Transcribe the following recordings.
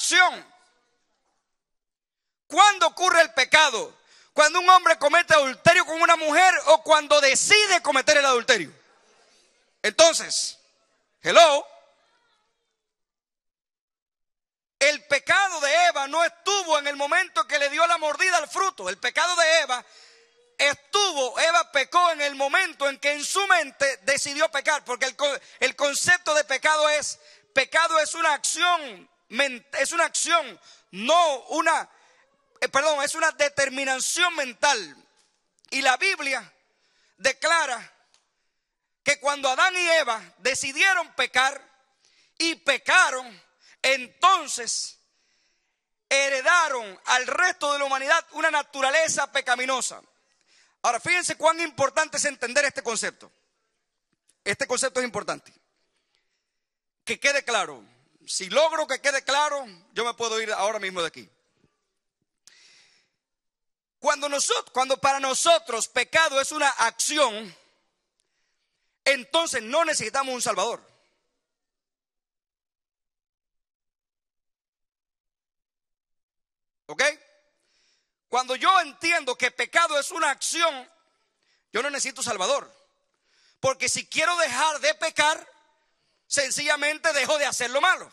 acción. ¿Cuándo ocurre el pecado? ¿Cuando un hombre comete adulterio con una mujer o cuando decide cometer el adulterio? Entonces, hello, el pecado de Eva no estuvo en el momento que le dio la mordida al fruto. El pecado de Eva Eva pecó en el momento en que en su mente decidió pecar, porque el concepto de pecado es una acción, es una determinación mental. Y la Biblia declara que cuando Adán y Eva decidieron pecar y pecaron, entonces heredaron al resto de la humanidad una naturaleza pecaminosa. Ahora, fíjense cuán importante es entender este concepto. Este concepto es importante. Que quede claro. Si logro que quede claro, yo me puedo ir ahora mismo de aquí. Cuando para nosotros pecado es una acción, entonces no necesitamos un Salvador. ¿Ok? Cuando yo entiendo que pecado es una acción, yo no necesito Salvador. Porque si quiero dejar de pecar, sencillamente dejo de hacer lo malo.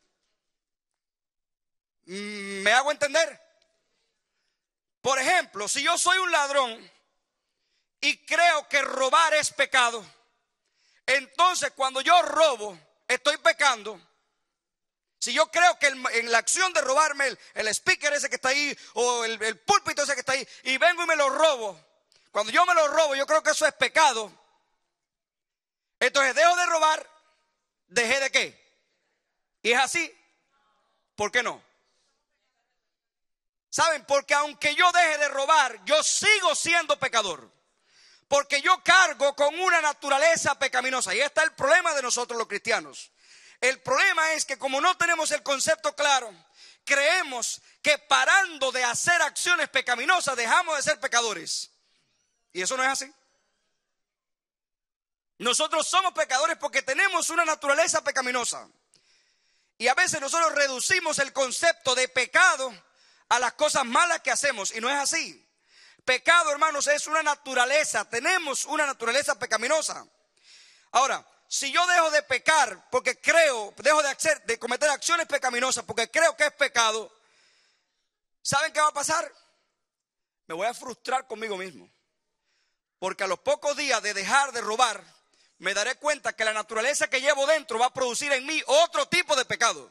¿Me hago entender? Por ejemplo, si yo soy un ladrón y creo que robar es pecado, entonces cuando yo robo, estoy pecando. Si yo creo que en la acción de robarme el speaker ese que está ahí o el púlpito ese que está ahí y vengo y me lo robo, cuando yo me lo robo yo creo que eso es pecado. Entonces dejo de robar, ¿dejé de qué? Y es así. ¿Por qué no? ¿Saben? Porque aunque yo deje de robar, yo sigo siendo pecador. Porque yo cargo con una naturaleza pecaminosa. Y este es el problema de nosotros los cristianos. El problema es que como no tenemos el concepto claro, creemos que parando de hacer acciones pecaminosas dejamos de ser pecadores. Y eso no es así. Nosotros somos pecadores porque tenemos una naturaleza pecaminosa. Y a veces nosotros reducimos el concepto de pecado a las cosas malas que hacemos. Y no es así. Pecado, hermanos, es una naturaleza. Tenemos una naturaleza pecaminosa. Ahora, si yo dejo de pecar porque dejo de cometer acciones pecaminosas porque creo que es pecado, ¿saben qué va a pasar? Me voy a frustrar conmigo mismo. Porque a los pocos días de dejar de robar, me daré cuenta que la naturaleza que llevo dentro va a producir en mí otro tipo de pecado.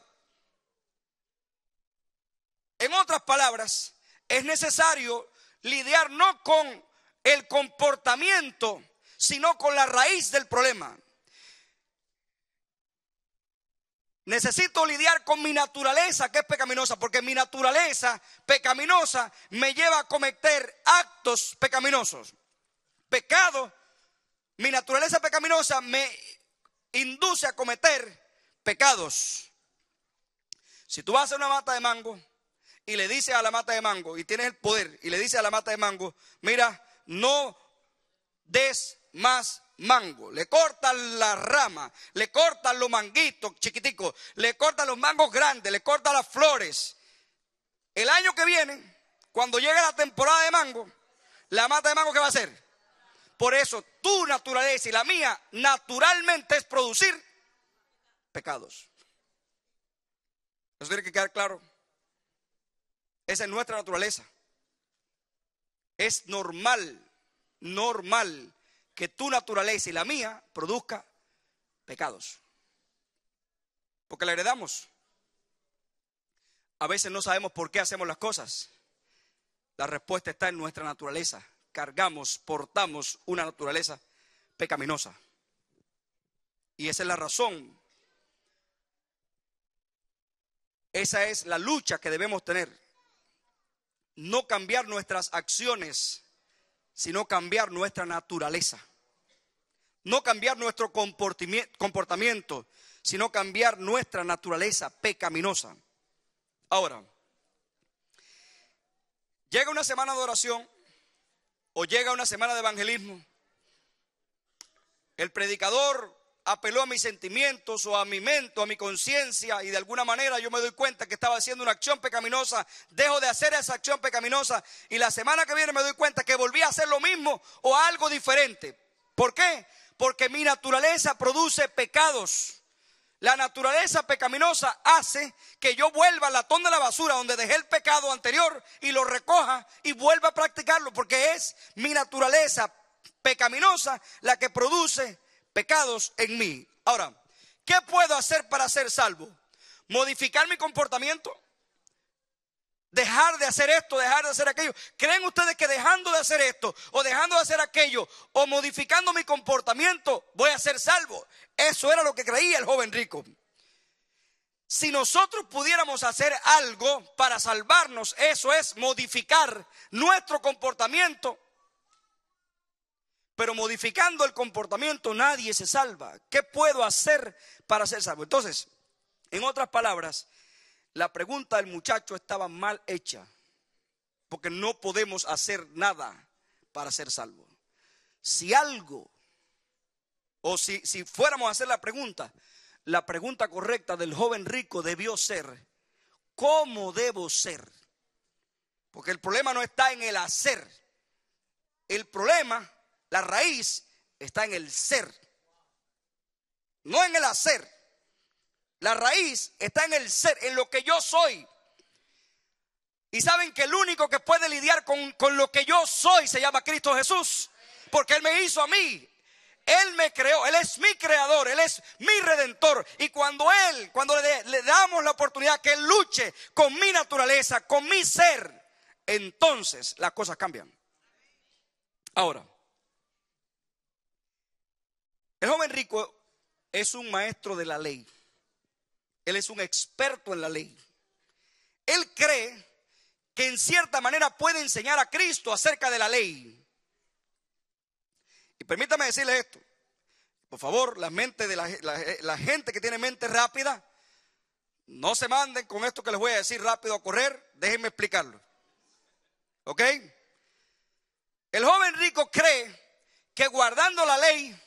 En otras palabras, es necesario lidiar no con el comportamiento, sino con la raíz del problema. Necesito lidiar con mi naturaleza que es pecaminosa, porque mi naturaleza pecaminosa me lleva a cometer actos pecaminosos. Pecado, mi naturaleza pecaminosa me induce a cometer pecados. Si tú vas a una mata de mango y le dices a la mata de mango, y tienes el poder, y le dices a la mata de mango, mira, no des más mango, le cortan la rama, le cortan los manguitos chiquiticos, le cortan los mangos grandes, le cortan las flores. El año que viene, cuando llegue la temporada de mango, la mata de mango, ¿qué va a hacer? Por eso tu naturaleza y la mía naturalmente es producir pecados. Eso tiene que quedar claro. Esa es nuestra naturaleza. Es normal que tu naturaleza y la mía produzca pecados. Porque la heredamos. A veces no sabemos por qué hacemos las cosas. La respuesta está en nuestra naturaleza. Portamos una naturaleza pecaminosa. Y esa es la razón. Esa es la lucha que debemos tener. No cambiar nuestras acciones, sino cambiar nuestra naturaleza. No cambiar nuestro comportamiento, sino cambiar nuestra naturaleza pecaminosa. Ahora, llega una semana de oración o llega una semana de evangelismo. El predicador apeló a mis sentimientos o a mi mente o a mi conciencia y de alguna manera yo me doy cuenta que estaba haciendo una acción pecaminosa, dejo de hacer esa acción pecaminosa y la semana que viene me doy cuenta que volví a hacer lo mismo o algo diferente. ¿Por qué? Porque mi naturaleza produce pecados. La naturaleza pecaminosa hace que yo vuelva al latón de la basura donde dejé el pecado anterior y lo recoja y vuelva a practicarlo, porque es mi naturaleza pecaminosa la que produce pecados en mí. Ahora, ¿qué puedo hacer para ser salvo? ¿Modificar mi comportamiento? ¿Dejar de hacer esto, dejar de hacer aquello? ¿Creen ustedes que dejando de hacer esto o dejando de hacer aquello o modificando mi comportamiento voy a ser salvo? Eso era lo que creía el joven rico. Si nosotros pudiéramos hacer algo para salvarnos, eso es modificar nuestro comportamiento. Pero modificando el comportamiento nadie se salva. ¿Qué puedo hacer para ser salvo? Entonces, en otras palabras, la pregunta del muchacho estaba mal hecha, porque no podemos hacer nada para ser salvos. Si algo, o si fuéramos a hacer la pregunta correcta del joven rico debió ser, ¿cómo debo ser? Porque el problema no está en el hacer. El problema, la raíz, está en el ser, no en el hacer. La raíz está en el ser, en lo que yo soy. Y saben que el único que puede lidiar con lo que yo soy se llama Cristo Jesús. Porque Él me hizo a mí. Él me creó, Él es mi creador, Él es mi redentor. Y cuando le damos la oportunidad que Él luche con mi naturaleza, con mi ser, entonces las cosas cambian. Ahora, el joven rico es un maestro de la ley. Él es un experto en la ley. Él cree que en cierta manera puede enseñar a Cristo acerca de la ley. Y permítame decirle esto. Por favor, la mente de la gente que tiene mente rápida, no se manden con esto que les voy a decir rápido a correr. Déjenme explicarlo. ¿Ok? El joven rico cree que guardando la ley,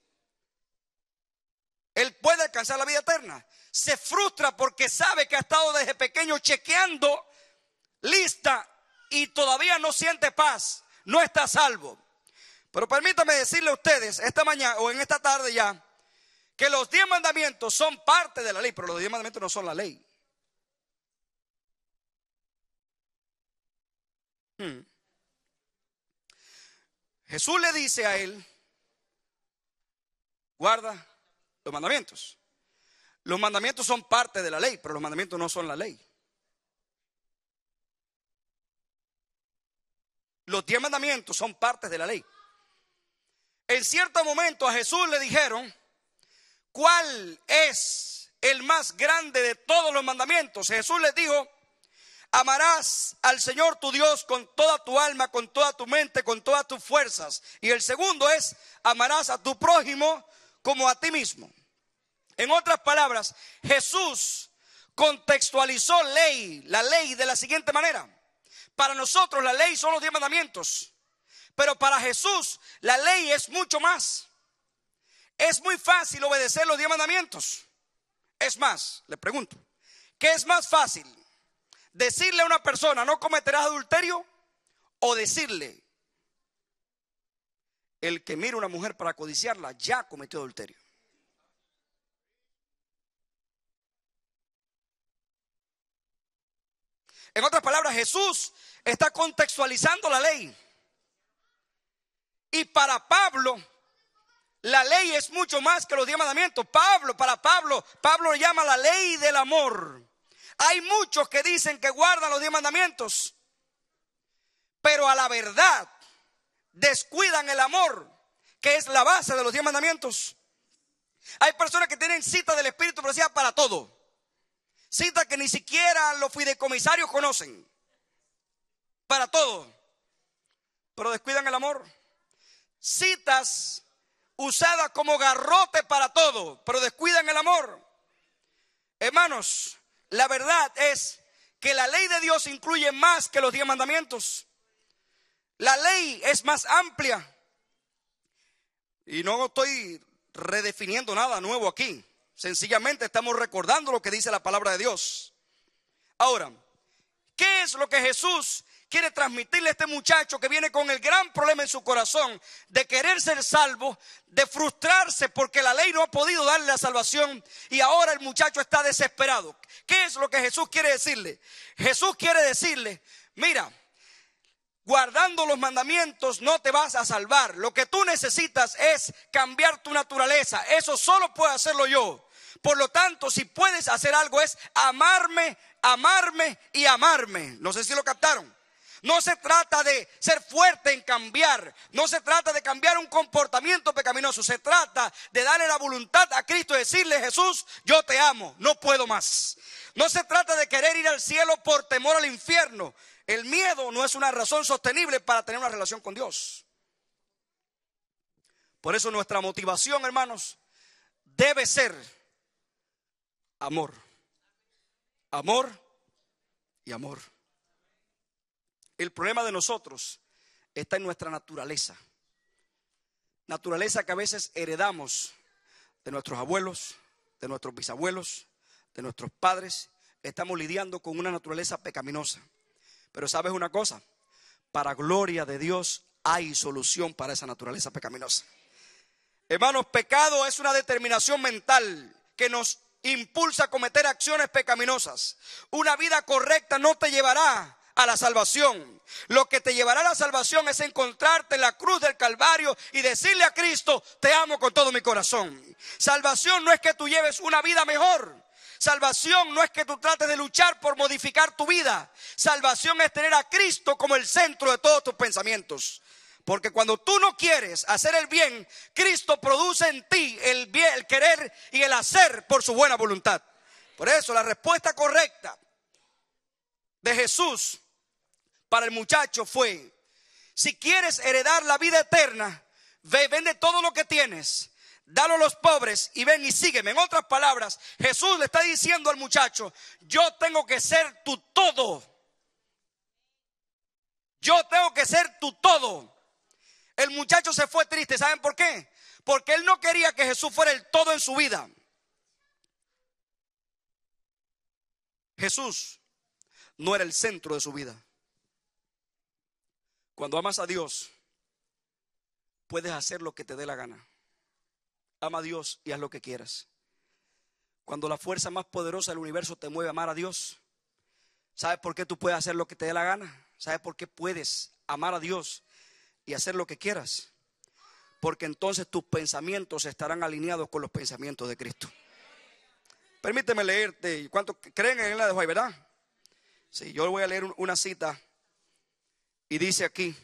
él puede alcanzar la vida eterna. Se frustra porque sabe que ha estado desde pequeño chequeando lista y todavía no siente paz, no está salvo. Pero permítame decirle a ustedes esta mañana o en esta tarde ya que los 10 mandamientos son parte de la ley, pero los 10 mandamientos no son la ley. Jesús le dice a él, guarda los mandamientos. Los mandamientos son parte de la ley, pero los mandamientos no son la ley. Los 10 mandamientos son partes de la ley. En cierto momento a Jesús le dijeron, ¿cuál es el más grande de todos los mandamientos? Jesús les dijo, amarás al Señor tu Dios con toda tu alma, con toda tu mente, con todas tus fuerzas. Y el segundo es, amarás a tu prójimo como a ti mismo. En otras palabras, Jesús contextualizó la ley de la siguiente manera. Para nosotros la ley son los 10 mandamientos, pero para Jesús la ley es mucho más. Es muy fácil obedecer los 10 mandamientos. Es más, le pregunto, ¿qué es más fácil? ¿Decirle a una persona no cometerás adulterio? ¿O decirle, el que mira a una mujer para codiciarla ya cometió adulterio? En otras palabras, Jesús está contextualizando la ley. Y para Pablo, la ley es mucho más que los 10 mandamientos. Para Pablo lo llama la ley del amor. Hay muchos que dicen que guardan los 10 mandamientos, pero a la verdad descuidan el amor, que es la base de los 10 mandamientos. Hay personas que tienen cita del Espíritu Profecía para todo. Citas que ni siquiera los fideicomisarios conocen. Para todo. Pero descuidan el amor. Citas usadas como garrote para todo, pero descuidan el amor. Hermanos, la verdad es que la ley de Dios incluye más que los 10 mandamientos. La ley es más amplia. Y no estoy redefiniendo nada nuevo aquí. Sencillamente estamos recordando lo que dice la palabra de Dios. Ahora, ¿qué es lo que Jesús quiere transmitirle a este muchacho que viene con el gran problema en su corazón de querer ser salvo, de frustrarse porque la ley no ha podido darle la salvación y ahora el muchacho está desesperado? ¿Qué es lo que Jesús quiere decirle? Jesús quiere decirle, mira, guardando los mandamientos no te vas a salvar. Lo que tú necesitas es cambiar tu naturaleza. Eso solo puedo hacerlo yo. Por lo tanto, si puedes hacer algo es amarme, amarme y amarme. No sé si lo captaron. No se trata de ser fuerte en cambiar. No se trata de cambiar un comportamiento pecaminoso. Se trata de darle la voluntad a Cristo y decirle, Jesús, yo te amo, no puedo más. No se trata de querer ir al cielo por temor al infierno. El miedo no es una razón sostenible para tener una relación con Dios. Por eso nuestra motivación, hermanos, debe ser amor. Amor y amor. El problema de nosotros está en nuestra naturaleza. Naturaleza que a veces heredamos de nuestros abuelos, de nuestros bisabuelos, de nuestros padres. Estamos lidiando con una naturaleza pecaminosa. Pero ¿sabes una cosa? Para gloria de Dios hay solución para esa naturaleza pecaminosa. Hermanos, pecado es una determinación mental que nos impulsa a cometer acciones pecaminosas. Una vida correcta no te llevará a la salvación. Lo que te llevará a la salvación es encontrarte en la cruz del Calvario y decirle a Cristo, te amo con todo mi corazón. Salvación no es que tú lleves una vida mejor. Salvación no es que tú trates de luchar por modificar tu vida. Salvación es tener a Cristo como el centro de todos tus pensamientos. Porque cuando tú no quieres hacer el bien, Cristo produce en ti el bien, el querer y el hacer por su buena voluntad. Por eso la respuesta correcta de Jesús para el muchacho fue, si quieres heredar la vida eterna, ve, vende todo lo que tienes, dalo a los pobres y ven y sígueme. En otras palabras, Jesús le está diciendo al muchacho, yo tengo que ser tu todo. Yo tengo que ser tu todo. El muchacho se fue triste. ¿Saben por qué? Porque él no quería que Jesús fuera el todo en su vida. Jesús no era el centro de su vida. Cuando amas a Dios, puedes hacer lo que te dé la gana. Ama a Dios y haz lo que quieras. Cuando la fuerza más poderosa del universo te mueve a amar a Dios, ¿sabes por qué tú puedes hacer lo que te dé la gana? ¿Sabes por qué puedes amar a Dios y hacer lo que quieras? Porque entonces tus pensamientos estarán alineados con los pensamientos de Cristo. Permíteme leerte. ¿Cuántos creen en la de hoy, verdad? Sí, yo voy a leer una cita y dice aquí: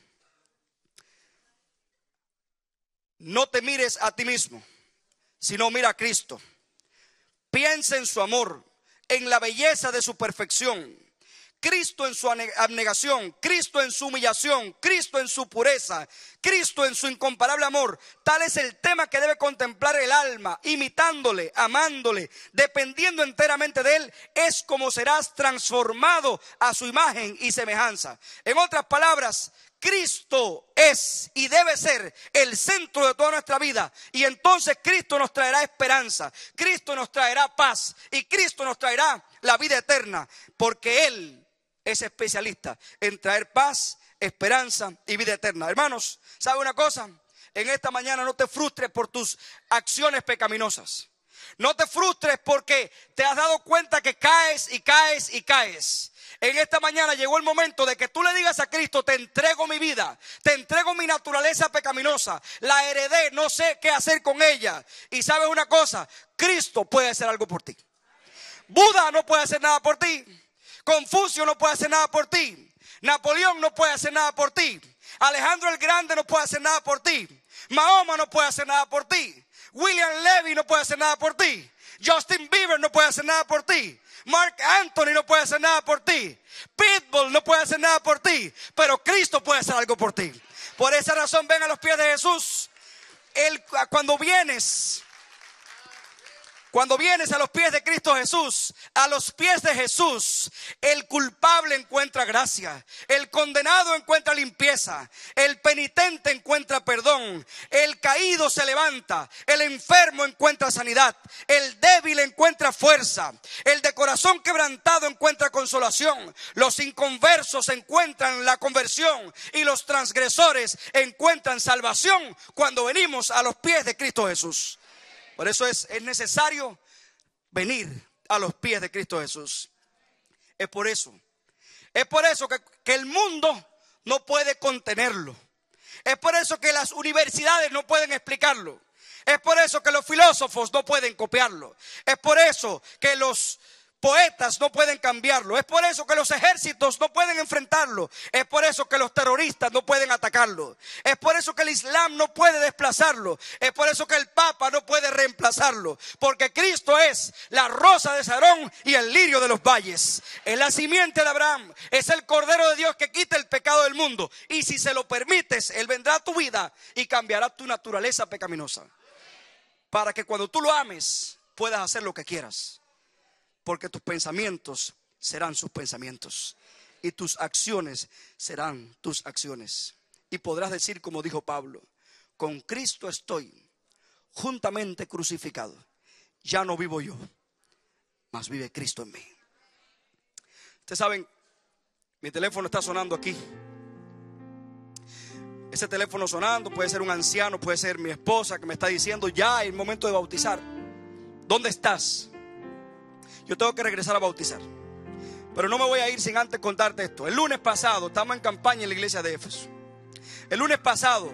no te mires a ti mismo, sino mira a Cristo. Piensa en su amor, en la belleza de su perfección. Cristo en su abnegación, Cristo en su humillación, Cristo en su pureza, Cristo en su incomparable amor. Tal es el tema que debe contemplar el alma, imitándole, amándole, dependiendo enteramente de él, es como serás transformado a su imagen y semejanza. En otras palabras, Cristo es y debe ser el centro de toda nuestra vida. Y entonces Cristo nos traerá esperanza, Cristo nos traerá paz y Cristo nos traerá la vida eterna. Porque Él es especialista en traer paz, esperanza y vida eterna. Hermanos, ¿sabe una cosa? En esta mañana no te frustres por tus acciones pecaminosas. No te frustres porque te has dado cuenta que caes y caes y caes. En esta mañana llegó el momento de que tú le digas a Cristo: te entrego mi vida, te entrego mi naturaleza pecaminosa, la heredé, no sé qué hacer con ella. Y sabes una cosa, Cristo puede hacer algo por ti. Buda no puede hacer nada por ti. Confucio no puede hacer nada por ti. Napoleón no puede hacer nada por ti. Alejandro el Grande no puede hacer nada por ti. Mahoma no puede hacer nada por ti. William Levy no puede hacer nada por ti. Justin Bieber no puede hacer nada por ti. Mark Anthony no puede hacer nada por ti. Pitbull no puede hacer nada por ti. Pero Cristo puede hacer algo por ti. Por esa razón, ven a los pies de Jesús. Él, cuando vienes Cuando vienes a los pies de Cristo Jesús, a los pies de Jesús, el culpable encuentra gracia, el condenado encuentra limpieza, el penitente encuentra perdón, el caído se levanta, el enfermo encuentra sanidad, el débil encuentra fuerza, el de corazón quebrantado encuentra consolación, los inconversos encuentran la conversión y los transgresores encuentran salvación cuando venimos a los pies de Cristo Jesús. Por eso es necesario venir a los pies de Cristo Jesús. Es por eso que el mundo no puede contenerlo. Es por eso que las universidades no pueden explicarlo. Es por eso que los filósofos no pueden copiarlo. Es por eso que los poetas no pueden cambiarlo. Es por eso que los ejércitos no pueden enfrentarlo. Es por eso que los terroristas no pueden atacarlo. Es por eso que el Islam no puede desplazarlo. Es por eso que el Papa no puede reemplazarlo. Porque Cristo es la rosa de Sarón y el lirio de los valles. Es la simiente de Abraham. Es el Cordero de Dios que quita el pecado del mundo. Y si se lo permites, Él vendrá a tu vida y cambiará tu naturaleza pecaminosa. Para que cuando tú lo ames, puedas hacer lo que quieras. Porque tus pensamientos serán sus pensamientos y tus acciones serán tus acciones. Y podrás decir como dijo Pablo: con Cristo estoy juntamente crucificado. Ya no vivo yo, mas vive Cristo en mí. Ustedes saben, mi teléfono está sonando aquí. Ese teléfono sonando puede ser un anciano, puede ser mi esposa que me está diciendo: ya es el momento de bautizar. ¿Dónde estás? Yo tengo que regresar a bautizar. Pero no me voy a ir sin antes contarte esto. El lunes pasado, estamos en campaña en la iglesia de Éfeso. El lunes pasado,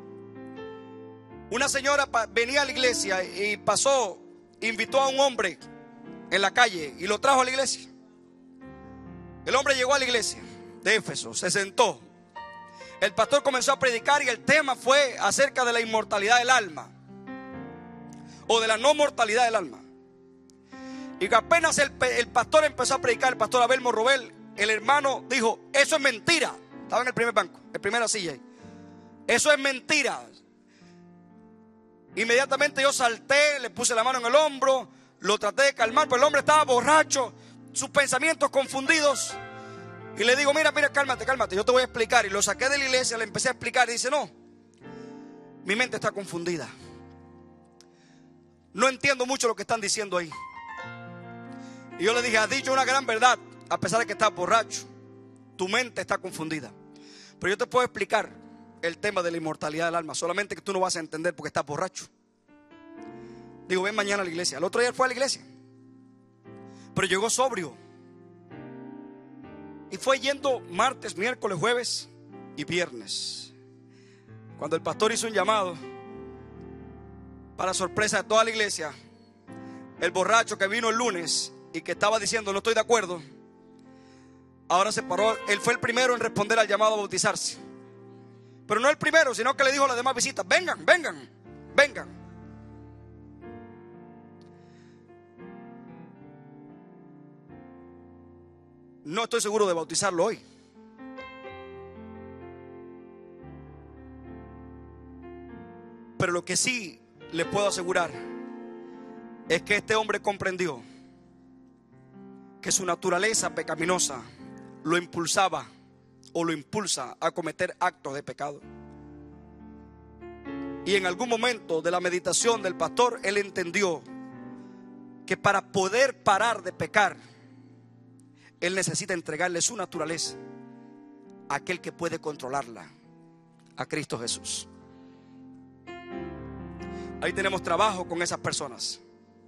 una señora venía a la iglesia y pasó, invitó a un hombre en la calle y lo trajo a la iglesia. El hombre llegó a la iglesia de Éfeso, se sentó. El pastor comenzó a predicar y el tema fue acerca de la inmortalidad del alma, o de la no mortalidad del alma. Y apenas el pastor empezó a predicar, el pastor Abel Morrobel, el hermano dijo: eso es mentira. Estaba en el primer banco, en primera silla ahí. Eso es mentira. Inmediatamente yo salté, le puse la mano en el hombro, lo traté de calmar, pero el hombre estaba borracho, sus pensamientos confundidos. Y le digo: mira, cálmate, yo te voy a explicar. Y lo saqué de la iglesia, le empecé a explicar y dice: no, mi mente está confundida. No entiendo mucho lo que están diciendo ahí. Y yo le dije: has dicho una gran verdad, a pesar de que estás borracho. Tu mente está confundida. Pero yo te puedo explicar el tema de la inmortalidad del alma, solamente que tú no vas a entender porque estás borracho. Digo: ven mañana a la iglesia. El otro día fue a la iglesia, pero llegó sobrio. Y fue yendo martes, miércoles, jueves y viernes. Cuando el pastor hizo un llamado, para sorpresa de toda la iglesia, el borracho que vino el lunes y que estaba diciendo: no estoy de acuerdo, ahora se paró. Él fue el primero en responder al llamado a bautizarse. Pero no el primero, sino que le dijo a las demás visitas: vengan. No estoy seguro de bautizarlo hoy. Pero lo que sí le puedo asegurar es que este hombre comprendió que su naturaleza pecaminosa lo impulsaba o lo impulsa a cometer actos de pecado. Y en algún momento de la meditación del pastor, él entendió que para poder parar de pecar, él necesita entregarle su naturaleza a aquel que puede controlarla, a Cristo Jesús. Ahí tenemos trabajo con esas personas: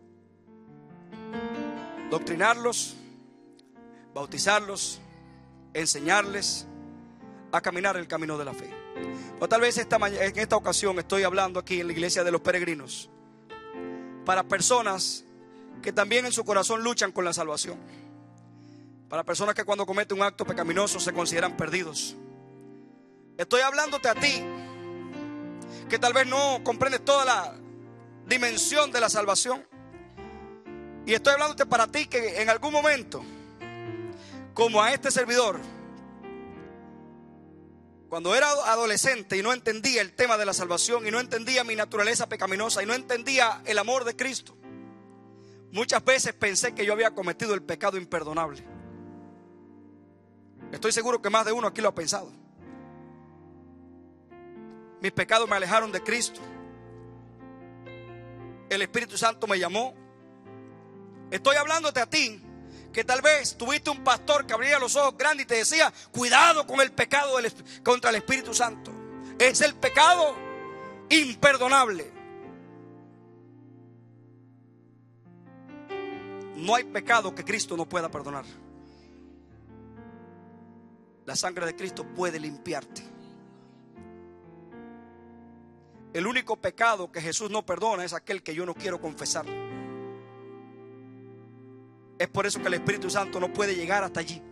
doctrinarlos, bautizarlos, enseñarles a caminar el camino de la fe. O tal vez en esta ocasión estoy hablando aquí en la iglesia de los peregrinos para personas que también en su corazón luchan con la salvación, para personas que cuando cometen un acto pecaminoso se consideran perdidos. Estoy hablándote a ti que tal vez no comprendes toda la dimensión de la salvación. Y estoy hablándote para ti que en algún momento, como a este servidor, cuando era adolescente y no entendía el tema de la salvación, y no entendía mi naturaleza pecaminosa, y no entendía el amor de Cristo, Muchas veces pensé que yo había cometido el pecado imperdonable. Estoy seguro que más de uno aquí lo ha pensado. Mis pecados me alejaron de Cristo. El Espíritu Santo me llamó. Estoy hablándote a ti, que tal vez tuviste un pastor que abría los ojos grandes y te decía: cuidado con el pecado contra el Espíritu Santo. Es el pecado imperdonable. No hay pecado que Cristo no pueda perdonar. La sangre de Cristo puede limpiarte. El único pecado que Jesús no perdona es aquel que yo no quiero confesar. Es por eso que el Espíritu Santo no puede llegar hasta allí.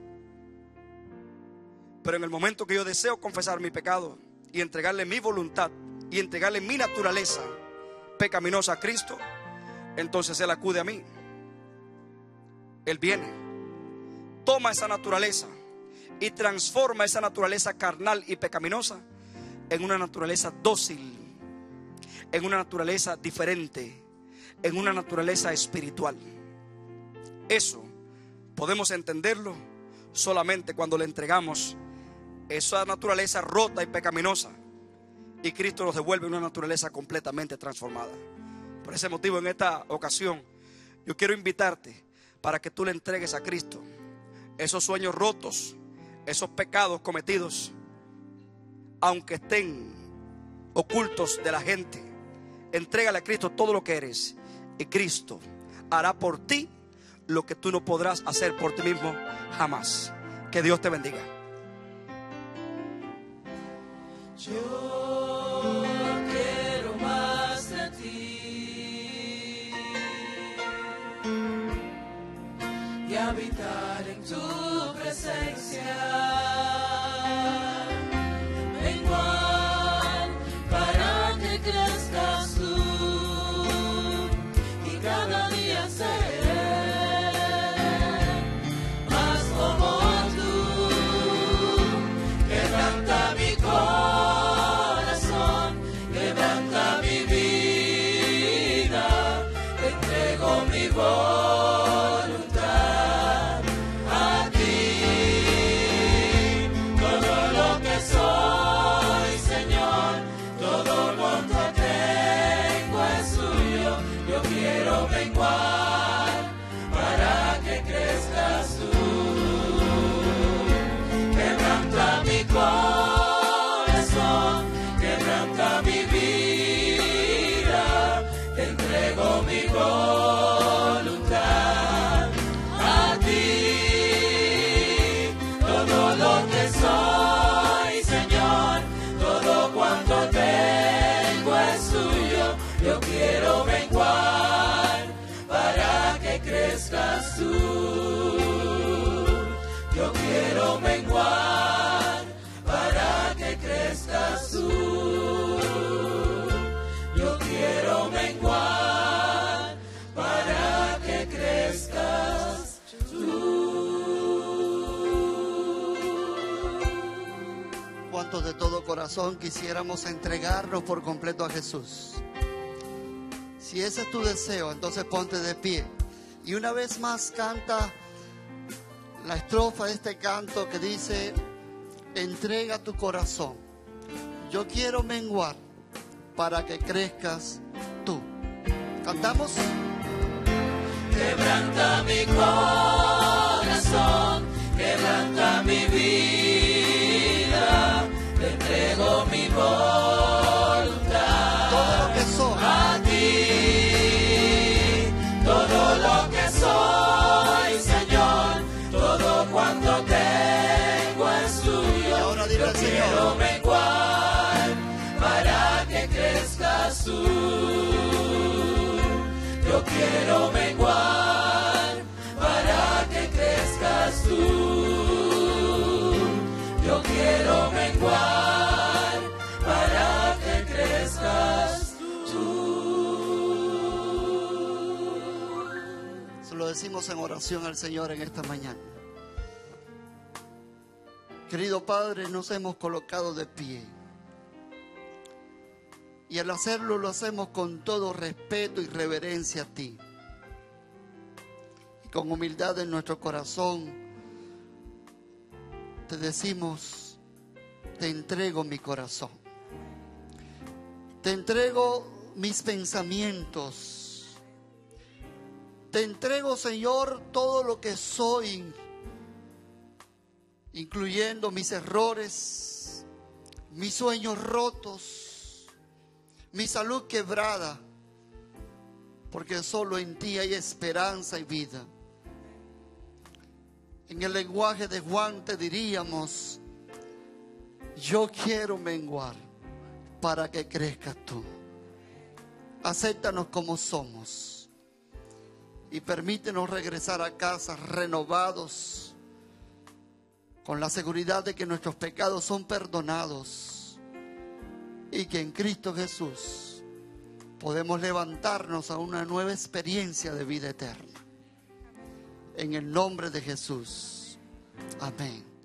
Pero en el momento que yo deseo confesar mi pecado y entregarle mi voluntad y entregarle mi naturaleza pecaminosa a Cristo, entonces Él acude a mí. Él viene, toma esa naturaleza y transforma esa naturaleza carnal y pecaminosa en una naturaleza dócil, en una naturaleza diferente, en una naturaleza espiritual. Eso podemos entenderlo solamente cuando le entregamos esa naturaleza rota y pecaminosa y Cristo nos devuelve una naturaleza completamente transformada. Por ese motivo, en esta ocasión, yo quiero invitarte para que tú le entregues a Cristo esos sueños rotos, esos pecados cometidos, aunque estén ocultos de la gente. Entrégale a Cristo todo lo que eres y Cristo hará por ti lo que tú no podrás hacer por ti mismo jamás. Que Dios te bendiga. Yo quiero más de ti y habitar en tu presencia. Menguar para que crezcas tú y cada día seré más como tú. Quebranta mi corazón, quebranta mi vida, te entrego mi voluntad a ti. Todo lo que soy, Señor, todo cuanto tengo es tuyo. Yo quiero menguar para que crezcas tú. Quebranta mi corazón, quebranta mi vida, te entrego mi voluntad a ti. Todo lo que soy, Señor, todo cuanto tengo es tuyo. Yo quiero menguar para que crezcas tú. Yo quiero menguar para que crezcas tú. Yo quiero menguar para que crezcas tú. ¿Cuántos de todo corazón quisiéramos entregarnos por completo a Jesús? Si ese es tu deseo, entonces ponte de pie. Y una vez más canta la estrofa de este canto que dice: entrega tu corazón. Yo quiero menguar para que crezcas tú. ¿Cantamos? Quebranta mi corazón, quebranta mi vida, te entrego mi voluntad. Todo lo que soy. A ti, todo lo que soy, Señor, todo cuanto tengo es tuyo. Y ahora dile Yo al quiero Señor: menguar para que crezcas tú. Yo quiero menguar para que crezcas tú. Yo quiero menguar para que crezcas tú. Se lo decimos en oración al Señor en esta mañana. Querido Padre, nos hemos colocado de pie. Y al hacerlo lo hacemos con todo respeto y reverencia a ti. con humildad en nuestro corazón, te decimos, te entrego mi corazón. Te entrego mis pensamientos. Te entrego, Señor, todo lo que soy, incluyendo mis errores, mis sueños rotos, mi salud quebrada, porque solo en ti hay esperanza y vida. En el lenguaje de Juan te diríamos, yo quiero menguar para que crezcas tú. Acéptanos como somos y permítenos regresar a casa renovados, con la seguridad de que nuestros pecados son perdonados y que en Cristo Jesús podemos levantarnos a una nueva experiencia de vida eterna. En el nombre de Jesús. Amén.